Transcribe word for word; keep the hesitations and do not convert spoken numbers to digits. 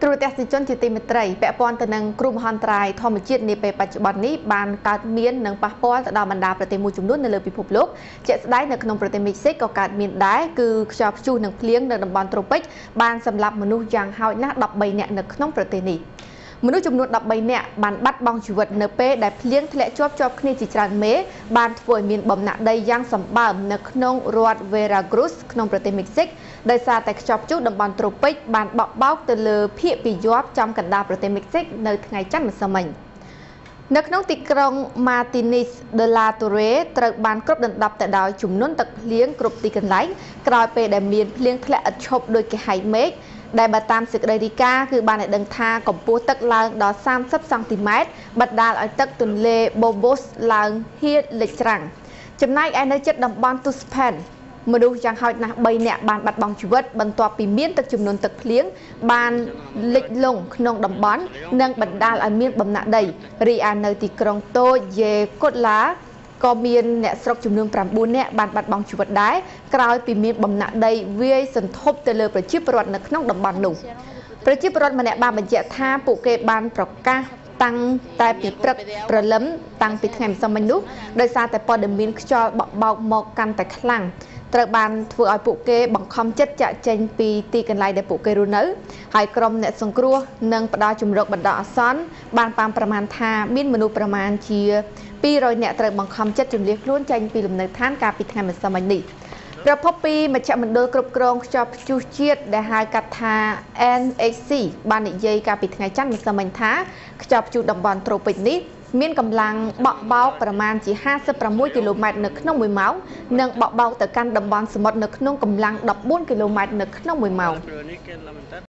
ទ្រទស្សនិកជនជាទីមេត្រីពាក់ព័ន្ធទៅនឹងគ្រោះមហន្តរាយធម្មជាតិនាពេលបច្ចុប្បន្ននេះបានកើតមាននិងប៉ះពាល់ទៅដល់បណ្ដាប្រទេសមួយចំនួននៅលើពិភពលោកជាក់ស្ដែងនៅក្នុងប្រទេសមិចស៊ិកក៏កើតមានដែរគឺខ្យល់ព្យុះនិងភ្លៀងនៅតំបន់ត្រូពិកបានសម្លាប់មនុស្សយ៉ាងហោចណាស់ ដប់បី នាក់នៅក្នុងប្រទេសនេះមនុស្សចំនួន ដប់បី នាក់បានបាត់បង់ជីវិតនៅពេលដែលភ្លៀងធ្លាក់ជាប់ជាប់គ្នាជាច្រើនមេបានធ្វើឲ្យមានបំណាក់ដីយ៉ាងសម្បើមនៅក្នុងរដ្ឋ Veracruz ក្នុងប្រទេសមិចស៊ិកដោយសារតែខ្យល់ព្យុះតំបន់ត្រូពិកបានបក់បោកទៅលើភាគពីយប់ចំកណ្ដាលប្រទេសមិចស៊ិកនៅថ្ងៃច័ន្ទម្សិលមិញនៅក្នុងទីក្រុង Martínez de la Torre ត្រូវបានគ្របដណ្ដប់ទៅដោយជំនន់ទឹកភ្លៀងគ្រប់ទីកន្លែងក្រោយពេលដែលមានភ្លៀងធ្លាក់ឥតឈប់ដោយគេហែកមេឃដែលបើតាមសេចក្តីរាយការណ៍គឺបានឲ្យដឹងថាកម្ពស់ទឹកឡើងដល់សាមសិបសង់ទីម៉ែត្របណ្ដាលឲ្យទឹកទន្លេ Bobos ឡើងហៀរលិចច្រាំងចំណែកឯនៅជិតតំបន់ Tuxpan មនុស្សយ៉ាងហោចណាស់ បី នាក់បានបាត់បង់ជីវិតបន្ទាប់ពីមានទឹកជំនន់ទឹកភ្លៀងបានលិចលង់ក្នុងតំបន់និងបណ្ដាលឲ្យមានបំណាក់ដីរីឯនៅទីក្រុងតូយេកូតឡាក៏មានអ្នកស្រុកចំនួន ប្រាំបួន នាក់បានបាត់បង់ជីវិតដែរក្រោយពីមានបំណាក់ដីវាយសន្ធប់ទៅលើប្រជាពលរដ្ឋនៅក្នុងតំបន់នោះប្រជាពលរដ្ឋម្នាក់បានបញ្ជាក់ថាពួកគេបានប្រកាសតាំងតែពីព្រឹកព្រលឹមតាំងពីថ្ងៃម្សិលមិញនោះដោយសារតែព័ត៌មានខ្យល់បក់បោកមកកាន់តែខ្លាំងត្រូវបានធ្វើឲ្យពួកគេបង្ខំចិត្តចាក់ចេញពីទីកន្លែងដែលពួកគេរស់នៅហើយក្រុមអ្នកសង្គ្រោះនិងផ្ដល់ជម្រកបណ្ដោះអាសន្នបានប៉ាន់ប្រមាណថាមានមនុស្សប្រមាណជាពីររយនាក់ត្រូវបង្ខំចិត្តជម្លៀសខ្លួនចេញពីលំនៅឋានកាលពីថ្ងៃម្សិលមិញនេះប្រពន្ធពីមជ្ឈមណ្ឌលគ្រប់គ្រងខ្យល់ព្យុះជាតិដែលហៅកាត់ថា N H C បាននិយាយកាលពីថ្ងៃច័ន្ទម្សិលមិញថាខ្យល់ព្យុះតំបន់ត្រូពិកនេះមានកម្លាំងបក់បោកប្រមាណជាห้าสิบหกគីឡូម៉ែត្រនៅក្នុងមួយម៉ោងនិងបក់បោកទៅកាន់តំបន់សមុទ្រនៅក្នុងកម្លាំងដប់បួនគីឡូម៉ែត្រនៅក្នុងមួយម៉ោង